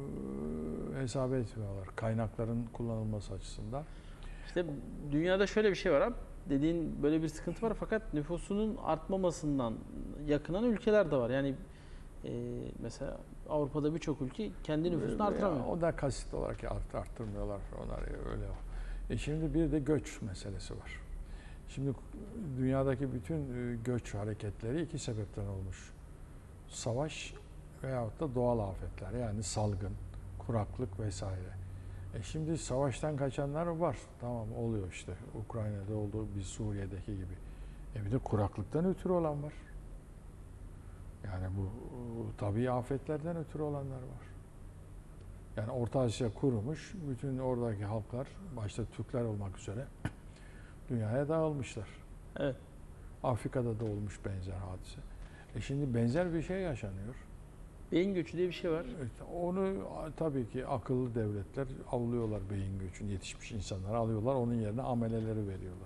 hesap etmiyorlar kaynakların kullanılması açısından. İşte dünyada şöyle bir şey var abi. Dediğin böyle bir sıkıntı var fakat nüfusunun artmamasından yakınan ülkeler de var. Yani e, mesela Avrupa'da birçok ülke kendi nüfusunu artıramıyor. O da kasıtlı olarak art, arttırmıyorlar. Onlar öyle. E şimdi bir de göç meselesi var. Şimdi dünyadaki bütün göç hareketleri iki sebepten olmuş. Savaş veyahut da doğal afetler yani salgın, kuraklık vesaire. E şimdi savaştan kaçanlar var. Tamam oluyor işte. Ukrayna'da olduğu bir Suriye'deki gibi. E bir de kuraklıktan ötürü olan var. Yani bu tabii afetlerden ötürü olanlar var. Yani Orta Asya kurumuş. Bütün oradaki halklar başta Türkler olmak üzere dünyaya dağılmışlar. Evet. Afrika'da da olmuş benzer hadise. E şimdi benzer bir şey yaşanıyor. Beyin göçü diye bir şey var. Evet, onu tabii ki akıllı devletler avlıyorlar beyin göçünü, yetişmiş insanları alıyorlar, onun yerine ameleleri veriyorlar.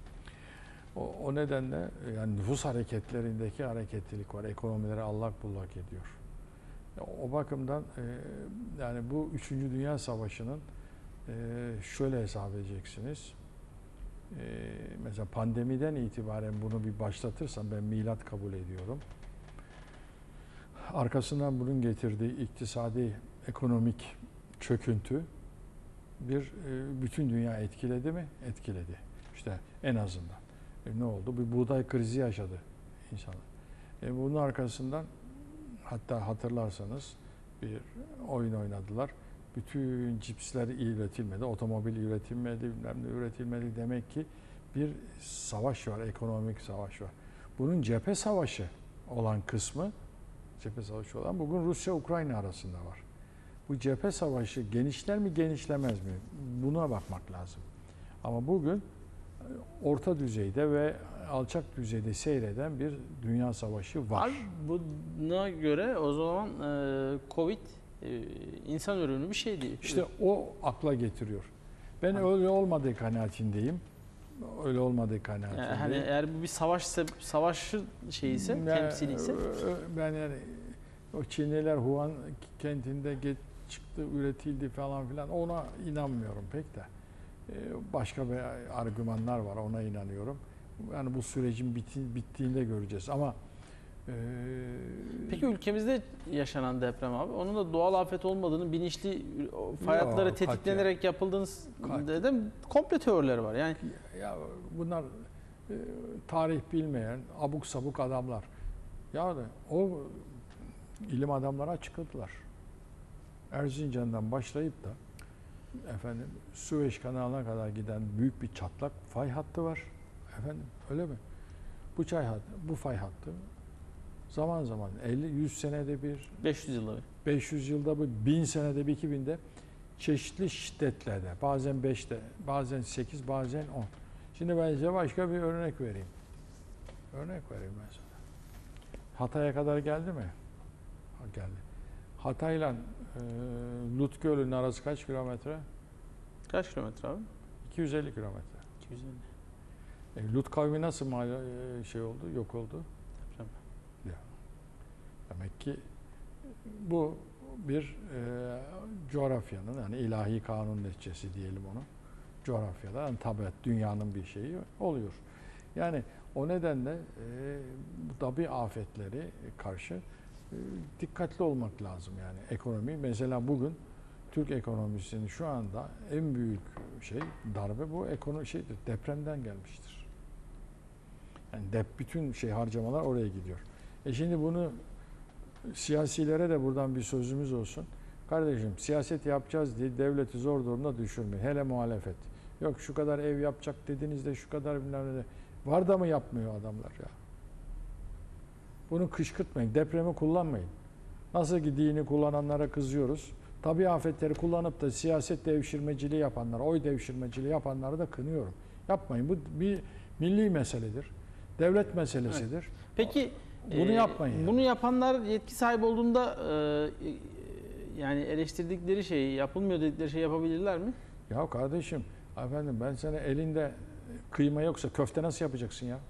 O, o nedenle yani nüfus hareketlerindeki hareketlilik var, ekonomileri allak bullak ediyor. O bakımdan e, yani bu üçüncü Dünya Savaşı'nın e, şöyle hesap edeceksiniz. E, mesela pandemiden itibaren bunu bir başlatırsam ben milat kabul ediyorum. Arkasından bunun getirdiği iktisadi, ekonomik çöküntü bir bütün dünya etkiledi mi? Etkiledi. İşte en azından. E ne oldu? Bir buğday krizi yaşadı insanlar. E bunun arkasından hatta hatırlarsanız bir oyun oynadılar. Bütün cipsler üretilmedi, otomobil üretilmedi, bilmem ne üretilmedi. Demek ki bir savaş var, ekonomik savaş var. Bunun cephe savaşı olan kısmı, cephe savaşı olan bugün Rusya-Ukrayna arasında var. Bu cephe savaşı genişler mi, genişlemez mi? Buna bakmak lazım. Ama bugün orta düzeyde ve alçak düzeyde seyreden bir dünya savaşı var. Abi buna göre o zaman e, Covid e, insan ürünü bir şey değil. İşte o akla getiriyor. Ben Anladım. öyle olmadığı kanaatindeyim. Öyle olmadığı kanaatindeyim. Yani hani eğer bu bir savaş savaşı şeyi ise, yani, temsili ise. Ben yani o Çinliler Wuhan kentinde geç çıktı, üretildi falan filan ona inanmıyorum pek de. Başka bir argümanlar var, ona inanıyorum. Yani bu sürecin bitti, bittiğinde göreceğiz ama e, peki ülkemizde yaşanan deprem abi, onun da doğal afet olmadığını, bilinçli fay hatları yok, tetiklenerek katya. yapıldığını dedim, komple teorileri var. Yani ya bunlar e, tarih bilmeyen abuk sabuk adamlar. Ya o ilim adamları açıkladılar. Erzincan'dan başlayıp da efendim Süveyş kanalına kadar giden büyük bir çatlak fay hattı var. Efendim öyle mi? Bu çay hattı, bu fay hattı zaman zaman elli yüz senede bir, beş yüz yılda bir, beş yüz yılda bir, bin senede bir, iki binde çeşitli şiddetlerde, bazen beşte, bazen sekiz, bazen on. Şimdi ben size başka bir örnek vereyim. Örnek vereyim ben sana. Hatay'a kadar geldi mi? Ha, geldi. Hatay'la e, Lut Gölü'nün arası kaç kilometre? Kaç kilometre abi? iki yüz elli kilometre. iki yüz elli. E, Lut kavmi nasıl mal e, şey oldu, yok oldu? Deprem. Ya. Demek ki bu bir e, coğrafyanın, yani ilahi kanun neticesi diyelim onu. Coğrafyada, yani tabiat, dünyanın bir şeyi oluyor. Yani o nedenle e, bu tabii afetleri karşı e, dikkatli olmak lazım yani ekonomi. Mesela bugün Türk ekonomisinin şu anda en büyük şey darbe bu ekonomi şeydir, depremden gelmiştir. Yani dep bütün şey harcamalar oraya gidiyor. E şimdi bunu siyasilere de buradan bir sözümüz olsun. Kardeşim siyaset yapacağız diye devleti zor durumda düşürmeyin. Hele muhalefet. Yok şu kadar ev yapacak dediğinizde şu kadar bilmem ne. Var da mı yapmıyor adamlar ya? Bunu kışkırtmayın. Depremi kullanmayın. Nasıl ki dini kullananlara kızıyoruz. Tabii afetleri kullanıp da siyaset devşirmeciliği yapanlara, oy devşirmeciliği yapanları da kınıyorum. Yapmayın. Bu bir milli meseledir. Devlet meselesidir. Evet. Peki bunu e, yapmayın. Yani. Bunu yapanlar yetki sahibi olduğunda e, yani eleştirdikleri şeyi, yapılmıyor dedikleri şeyi yapabilirler mi? Ya kardeşim, efendim ben sana elinde kıyma yoksa köfte nasıl yapacaksın ya?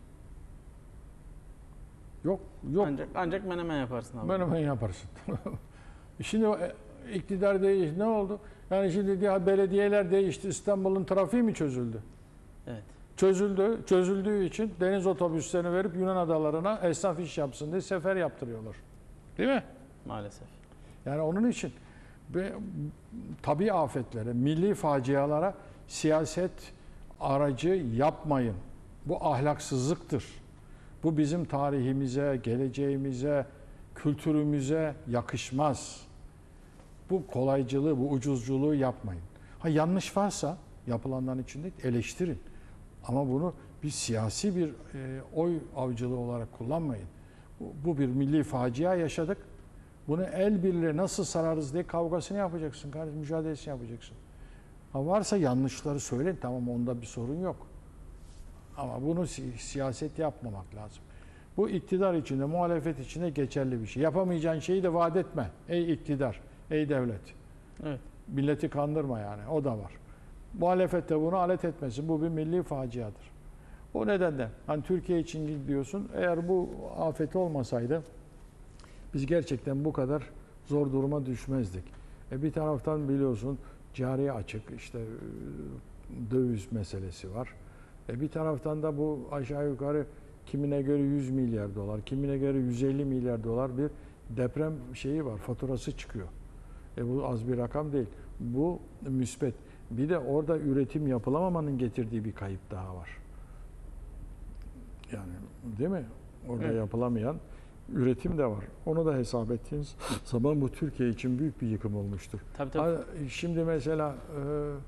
Yok, yok. Ancak, ancak menemen yaparsın abi. Menemen yaparsın. Şimdi iktidar değişti. Ne oldu? Yani şimdi diye belediyeler değişti. İstanbul'un trafiği mi çözüldü? Evet. Çözüldü. Çözüldüğü için deniz otobüslerini verip Yunan adalarına esnaf iş yapsın diye sefer yaptırıyorlar. Değil mi? Maalesef. Yani onun için ve tabii afetlere, milli facialara siyaset aracı yapmayın. Bu ahlaksızlıktır. Bu bizim tarihimize, geleceğimize, kültürümüze yakışmaz. Bu kolaycılığı, bu ucuzculuğu yapmayın. Ha yanlış varsa yapılanların içinde eleştirin. Ama bunu bir siyasi bir e, oy avcılığı olarak kullanmayın. Bu, bu bir milli facia yaşadık. Bunu el birliğiyle nasıl sararız diye kavgasını yapacaksın kardeşim, mücadelesini yapacaksın. Ha varsa yanlışları söyleyin, tamam onda bir sorun yok. Ama bunu si- siyaset yapmamak lazım. Bu iktidar içinde, muhalefet içinde geçerli bir şey. Yapamayacağın şeyi de vaat etme. Ey iktidar, ey devlet. Evet. Milleti kandırma yani, o da var. Muhalefet de bunu alet etmesin. Bu bir milli faciadır. O nedenle hani Türkiye için diyorsun, eğer bu afet olmasaydı biz gerçekten bu kadar zor duruma düşmezdik. E bir taraftan biliyorsun cari açık, işte döviz meselesi var. E bir taraftan da bu aşağı yukarı kimine göre yüz milyar dolar, kimine göre yüz elli milyar dolar bir deprem şeyi var, faturası çıkıyor. E bu az bir rakam değil. Bu müspet. Bir de orada üretim yapılamamanın getirdiği bir kayıp daha var. Yani değil mi? Orada Evet. yapılamayan üretim de var. Onu da hesap ettiğiniz zaman bu Türkiye için büyük bir yıkım olmuştur. Tabii tabii. Ha, şimdi mesela e,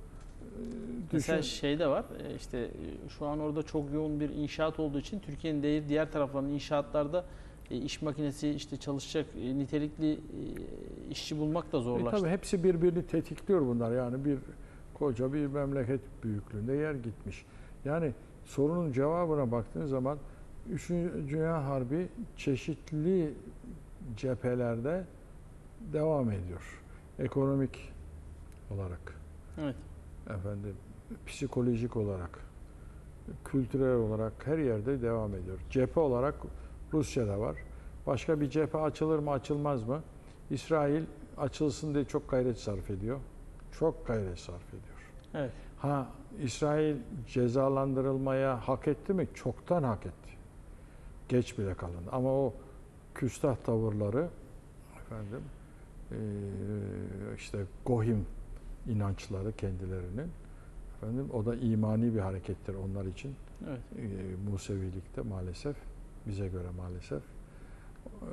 düşün. Mesela şey de var, e, işte e, şu an orada çok yoğun bir inşaat olduğu için Türkiye'nin değil diğer taraflarının inşaatlarda e, iş makinesi, işte çalışacak e, nitelikli e, işçi bulmak da E, zorlaştı. tabii hepsi birbirini tetikliyor bunlar. Yani bir koca bir memleket büyüklüğünde yer gitmiş. Yani sorunun cevabına baktığın zaman Üçüncü Dünya Harbi çeşitli cephelerde devam ediyor. Ekonomik olarak, Evet. efendim, psikolojik olarak, kültürel olarak her yerde devam ediyor. Cephe olarak Rusya'da var. Başka bir cephe açılır mı açılmaz mı? İsrail açılsın diye çok gayret sarf ediyor. Çok gayret sarf ediyor. Evet. Ha, İsrail cezalandırılmaya hak etti mi? Çoktan hak etti. Geç bile kalın. Ama o küstah tavırları, efendim, eee, işte Gohim inançları kendilerinin, efendim, o da imani bir harekettir onlar için. Evet. Eee, Musevilikte maalesef, bize göre maalesef eee,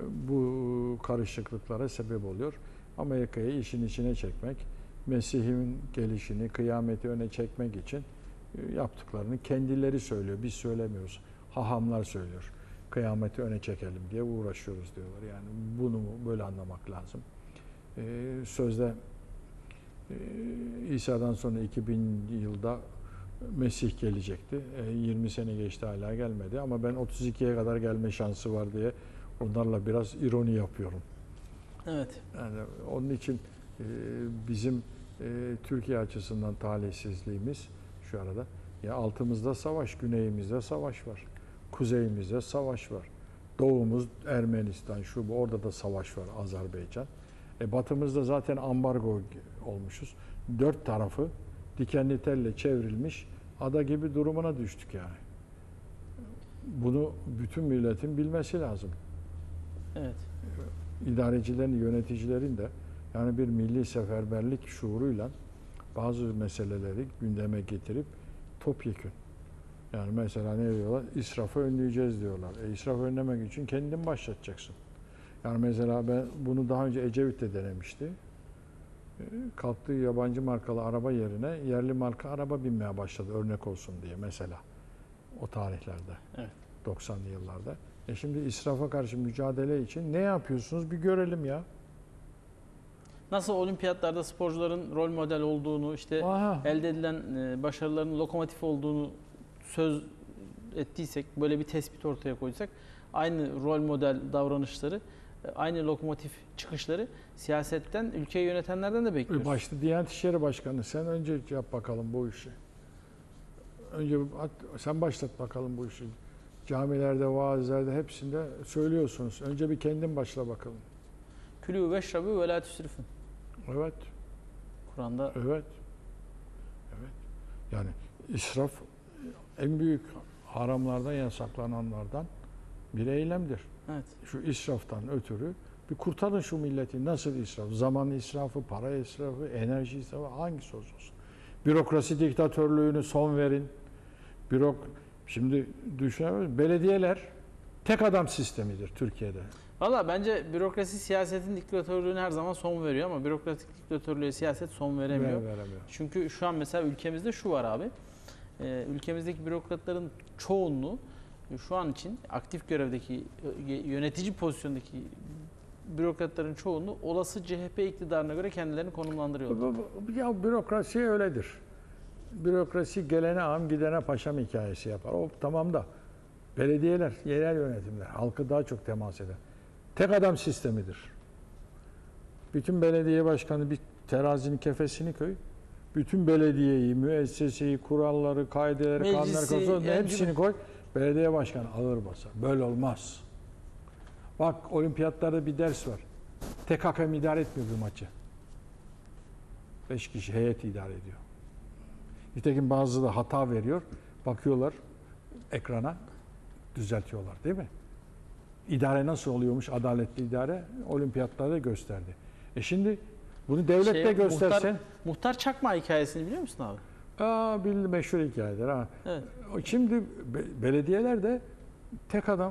bu karışıklıklara sebep oluyor. Amerika'yı işin içine çekmek, Mesih'in gelişini, kıyameti öne çekmek için e, yaptıklarını kendileri söylüyor. Biz söylemiyoruz. Hahamlar söylüyor. Kıyameti öne çekelim diye uğraşıyoruz diyorlar. Yani bunu böyle anlamak lazım. Ee, sözde e, İsa'dan sonra iki bin yılda Mesih gelecekti. E, yirmi sene geçti hala gelmedi ama ben otuz ikiye kadar gelme şansı var diye onlarla biraz ironi yapıyorum. Evet. Yani onun için e, bizim e, Türkiye açısından talihsizliğimiz şu arada. Ya altımızda savaş, güneyimizde savaş var. Kuzeyimizde savaş var. Doğumuz Ermenistan, şu bu, orada da savaş var, Azerbaycan. E, batımızda zaten ambargo olmuşuz. Dört tarafı dikenli telle çevrilmiş ada gibi durumuna düştük yani. Bunu bütün milletin bilmesi lazım. Evet. İdarecilerin, yöneticilerin de yani bir milli seferberlik şuuruyla bazı meseleleri gündeme getirip topyekün. Yani mesela ne diyorlar? İsrafı önleyeceğiz diyorlar. E, israfı önlemek için kendin başlatacaksın. Yani mesela ben bunu daha önce Ecevit de denemişti. E, kalktığı yabancı markalı araba yerine yerli marka araba binmeye başladı örnek olsun diye mesela o tarihlerde. Evet. doksanlı yıllarda. E şimdi israfa karşı mücadele için ne yapıyorsunuz bir görelim ya. Nasıl olimpiyatlarda sporcuların rol model olduğunu, işte Aha. elde edilen e, başarıların lokomotif olduğunu söz ettiysek, böyle bir tespit ortaya koysak, aynı rol model davranışları, e, aynı lokomotif çıkışları siyasetten, ülkeyi yönetenlerden de bekliyoruz. Başta Diyanet İşleri Başkanı sen önce yap bakalım bu işi. Önce sen başlat bakalım bu işi. Camilerde, vaazlerde hepsinde söylüyorsunuz. Önce bir kendin başla bakalım. Külü ve şrabu ve la tüsrifün. Evet. Kur'an'da Evet. Evet. Yani israf en büyük haramlardan, yasaklananlardan bir eylemdir. evet. Şu israftan ötürü bir kurtarın şu milleti. Nasıl israf? Zaman israfı, para israfı, enerji israfı, hangisi olsun. Bürokrasi diktatörlüğünü son verin. Bürok Şimdi düşünüyoruz. Belediyeler tek adam sistemidir Türkiye'de. Valla bence bürokrasi siyasetin diktatörlüğüne her zaman son veriyor ama bürokratik diktatörlüğe siyaset son veremiyor. Ver, veremiyor. Çünkü şu an mesela ülkemizde şu var abi. Ee, ülkemizdeki bürokratların çoğunluğu şu an için aktif görevdeki yönetici pozisyondaki bürokratların çoğunluğu olası C H P iktidarına göre kendilerini konumlandırıyorlar. Ya bürokrasi öyledir. Bürokrasi gelene ağam gidene paşam hikayesi yapar. O tamam da belediyeler, yerel yönetimler halkı daha çok temas eder. Tek adam sistemidir. Bütün belediye başkanı bir terazinin kefesini koy. Bütün belediyeyi, müesseseyi, kuralları, kaideleri, Meclisi, kanunları, yani hepsini koy. Belediye başkanı ağır basar. Böyle olmaz. Bak olimpiyatlarda bir ders var. Tek hakem idare etmiyor bir maçı. Beş kişi heyet idare ediyor. Nitekim bazı da hata veriyor. Bakıyorlar ekrana düzeltiyorlar değil mi? İdare nasıl oluyormuş adaletli idare? Olimpiyatlarda gösterdi. E şimdi bunu devlet Şey, de gösterse. Muhtar, muhtar çakma hikayesini biliyor musun abi? Aa, bir meşhur hikayedir ha. Evet. Şimdi be- belediyeler de tek adam.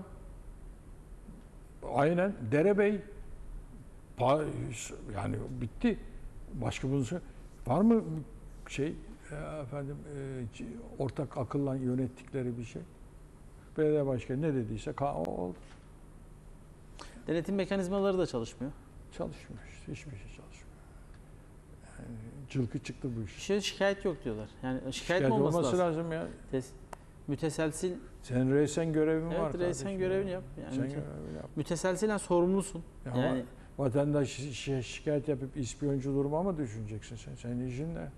Aynen Derebey pa- yani bitti. Başka bunun için- var mı şey e, efendim e, c- ortak akılla yönettikleri bir şey? Belediye başkanı ne dediyse ka- o oldu. Denetim mekanizmaları da çalışmıyor. Çalışmıyor işte. Hiçbir şey çalışmıyor. Yani cılkı çıktı bu iş. Bir şey şikayet yok diyorlar. Yani şikayet, Şikayet mi olması, olması lazım? lazım ya. Tes- müteselsil, Senin reysen görevin var. evet reysen kardeşim görevini ya. yap. Yani Sen müte- görevini yap. müteselsilen sorumlusun. Ya Yani vatandaş şi- şikayet yapıp ispiyoncu duruma mı düşüneceksin sen? Senin işin ne?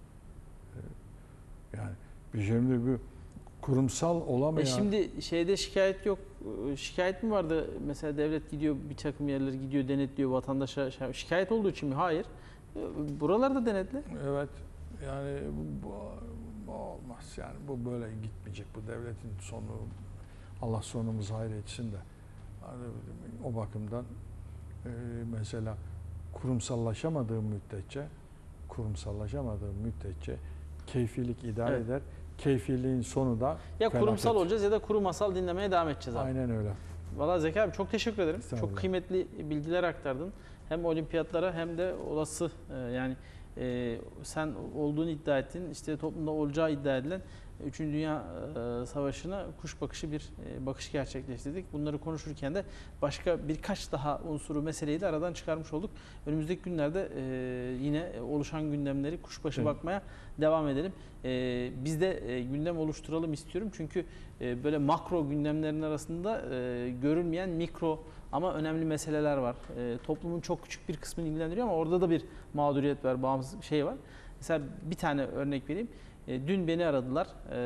Yani bir şimdi bir kurumsal olamayan... E şimdi şeyde şikayet yok. Ee, Şikayet mi vardı? Mesela devlet gidiyor bir takım yerlere gidiyor denetliyor vatandaşa. şey- Şikayet olduğu için mi? Hayır. Ee, Buralarda denetli. Evet. Yani bu, bu olmaz. Yani bu böyle gitmeyecek. Bu devletin sonu, Allah sonumuzu hayretsin de. Hani o bakımdan e, mesela kurumsallaşamadığım müddetçe kurumsallaşamadığım müddetçe keyfilik idare Evet. eder. Keyfiliğin sonu da Ya felaket. kurumsal olacağız ya da kurumasal dinlemeye devam edeceğiz abi. Aynen öyle. Valla Zeki abi çok teşekkür ederim. Sağ ol. Çok kıymetli bilgiler aktardın. Hem olimpiyatlara hem de olası e, yani e, sen olduğunu iddia ettin. İşte toplumda olacağı iddia edilen Üçüncü Dünya e, Savaşı'na kuş bakışı bir e, bakış gerçekleştirdik. Bunları konuşurken de başka birkaç daha unsuru meseleyi de aradan çıkarmış olduk. Önümüzdeki günlerde e, yine oluşan gündemleri kuşbaşı Evet. bakmaya devam edelim. E, biz de e, gündem oluşturalım istiyorum. Çünkü e, böyle makro gündemlerin arasında e, görülmeyen mikro ama önemli meseleler var. E, toplumun çok küçük bir kısmını ilgilendiriyor ama orada da bir mağduriyet var, bağımsız bir şey var. Mesela bir tane örnek vereyim. E, dün beni aradılar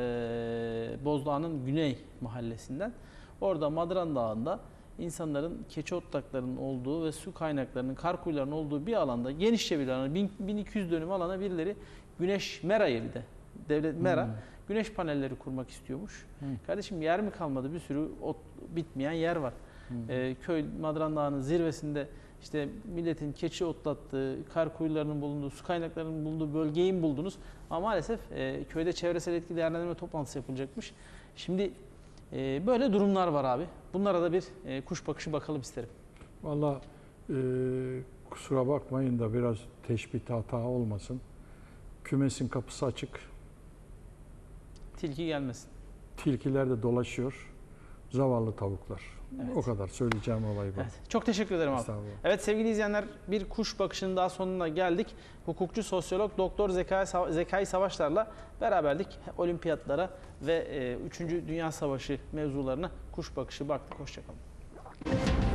e, Bozdağ'ın Güney mahallesinden. Orada Madran Dağı'nda insanların keçi otlaklarının olduğu ve su kaynaklarının, kar kuyularının olduğu bir alanda, genişçe bir alanda, bin iki yüz dönüm alana birileri güneş merayı bir de devlet mera Hmm. güneş panelleri kurmak istiyormuş. Hı. Kardeşim yer mi kalmadı? Bir sürü ot bitmeyen yer var. Hı. Ee, köy Madran Dağı'nın zirvesinde işte milletin keçi otlattığı, kar kuyularının bulunduğu, su kaynaklarının bulunduğu bölgeyi mi buldunuz? Ama maalesef e, köyde çevresel etki değerlendirme toplantısı yapılacakmış. Şimdi e, böyle durumlar var abi. Bunlara da bir e, kuş bakışı bakalım isterim. Valla e, kusura bakmayın da biraz teşbih hata olmasın. Kümesin kapısı açık. Tilki gelmesin. Tilkiler de dolaşıyor. Zavallı tavuklar. Evet. O kadar söyleyeceğim olay bu. Evet. Çok teşekkür ederim abi. Estağfurullah. Evet sevgili izleyenler bir kuş bakışının daha sonuna geldik. Hukukçu, sosyolog, doktor Zekai, Zekai Savaşlar'la beraberdik. Olimpiyatlara ve üçüncü Dünya Savaşı mevzularına kuş bakışı baktık. Hoşçakalın.